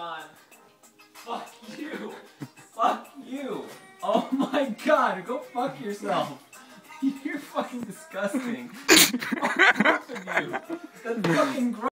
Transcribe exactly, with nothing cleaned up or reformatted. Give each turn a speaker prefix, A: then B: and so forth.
A: on. Fuck you. Fuck you. Oh my god, go fuck yourself. You're fucking disgusting. Both of you. That's fucking gross.